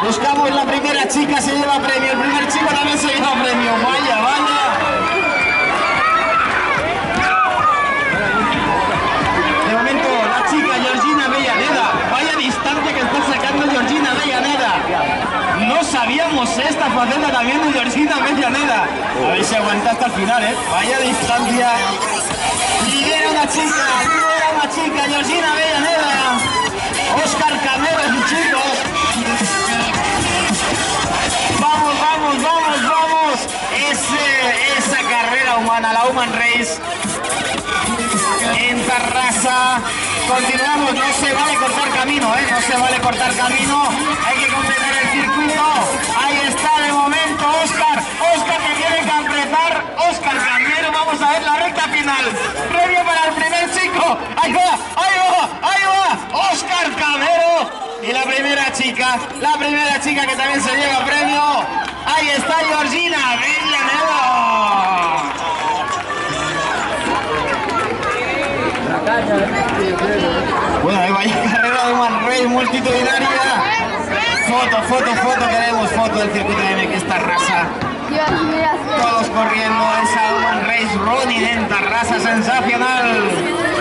Buscamos la primera chica, se lleva premio. El primer chico también se lleva premio. Vaya, vaya. De momento, la chica Georgina Avellaneda. Vaya distancia que está sacando Georgina Avellaneda. No sabíamos esta faceta también de Georgina Avellaneda. A ver si aguanta hasta el final, ¿eh? Vaya distancia. Lidera una chica, Georgina Avellaneda. Óscar Camero es un chico. Vamos, vamos, vamos, vamos. Esa carrera humana, la Human Race. En Tarrasa. Continuamos, no se vale cortar camino, ¿eh? No se vale cortar camino. Hay que completar el circuito. Ahí está de momento Óscar. Óscar que tiene que apretar. Óscar Camero, vamos a ver la recta final. Premio para el primer chico. Ahí va, ahí va, ahí va. Óscar Camero. Y la primera chica que también se lleva premio. Ahí está Georgina Avellaneda. Bueno, ahí va carrera de Human Race multitudinaria. Foto, queremos foto del circuito de MX Tarrasa. Todos corriendo esa Human Race running en Tarrasa, sensacional.